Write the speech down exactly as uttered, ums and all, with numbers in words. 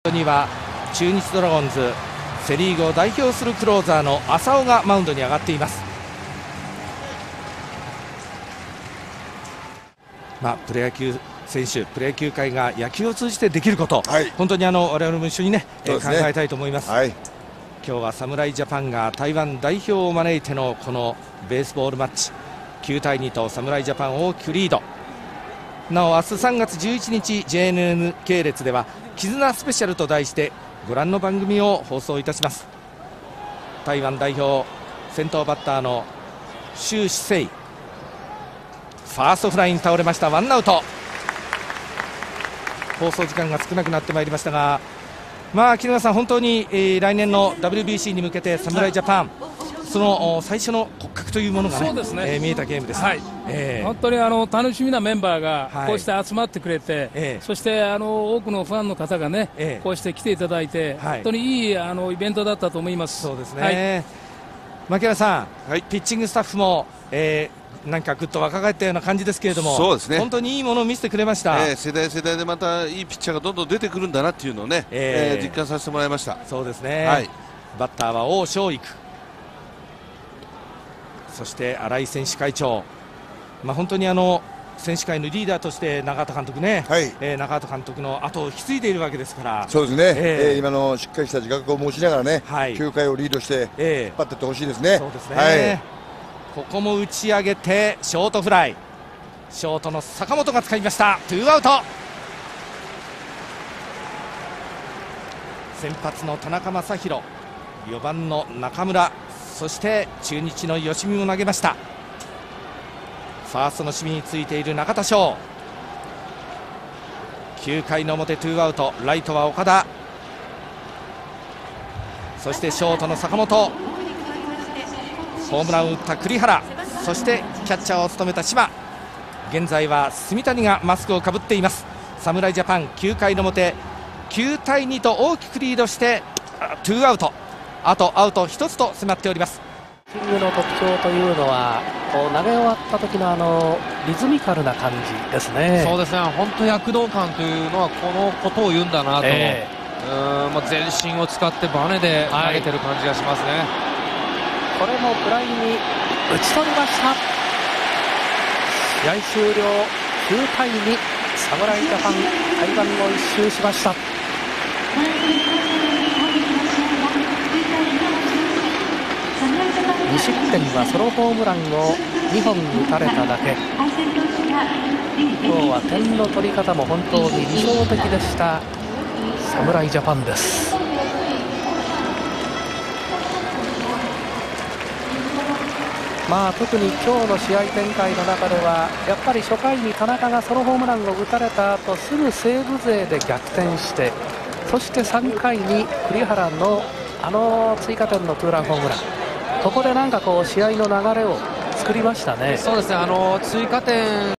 には中日ドラゴンズセ・リーグを代表するクローザーの浅尾がマウンドに上がっています。まあ、プロ野球選手、プロ野球界が野球を通じてできること、はい、本当にあの我々も一緒にね、ね考えたいと思います。はい、今日は侍ジャパンが台湾代表を招いてのこのベースボールマッチ、きゅうたいにと侍ジャパン大きくリード。なお明日さんがつじゅういちにち ジェイエヌエヌ 系列では絆スペシャルと題してご覧の番組を放送いたします。台湾代表先頭バッターの周志誠、ファーストフライに倒れました。ワンアウト。放送時間が少なくなってまいりましたが、まあ木村さん、本当に、えー、来年の ダブリュービーシー に向けて侍ジャパン、その最初の骨格というものが、ねねえー、見えたゲームです。はい、えー、 本当にあの楽しみなメンバーがこうして集まってくれて、はい、そしてあの多くのファンの方がね、えー、こうして来ていただいて、はい、本当にいいあのイベントだったと思います。 そうですね、はい、牧原さん、はい、ピッチングスタッフも、えー、なんかぐっと若返ったような感じですけれども、そうですね、本当にいいものを見せてくれました。 えー、世代世代でまたいいピッチャーがどんどん出てくるんだなっていうのをね、えーえー、実感させてもらいました。 そうですね、はい、バッターは王昌育、そして新井選手会長、まあ、本当にあの選手会のリーダーとして永畑監督ね、はい、えー、永畑監督の後を引き継いでいるわけですから、 そうですね、えーえー、今のしっかりした自覚を持ちながらね、はい、きゅうかいをリードして引っ張っていってほしいですね。 えー、そうですね、はい、ここも打ち上げてショートフライ、ショートの坂本が掴みました。ツーアウト。先発の田中将大、よばんの中村、そして中日の吉見も投げました。ファーストの守備についている中田翔、きゅうかいの表ツーアウト、ライトは岡田、そしてショートの坂本、ホームランを打った栗原、そしてキャッチャーを務めた島、現在は住谷がマスクをかぶっています。侍ジャパンきゅうかいの表きゅうたいにと大きくリードしてツーアウト、あとアウトひとつと迫っております。 ピッチングの特徴というのはこう投げ終わった時のあのリズミカルな感じですね。 そうですね、本当に躍動感というのはこのことを言うんだなと、えー、うーん、まあ、全身を使ってバネで投げてる感じがしますね。はい、 これもフライに打ち取りました。試合終了きゅうたいに、侍ジャパン台湾を一周しました。に失点はソロホームランをにほん打たれただけ。今日は点の取り方も本当に理想的でした侍ジャパンです。まあ特に今日の試合展開の中ではやっぱり初回に田中がソロホームランを打たれた後すぐ西武勢で逆転して、そしてさんかいに栗原のあの追加点のツーランホームラン、ここでなんかこう試合の流れを作りましたね。 そうですね、あの追加点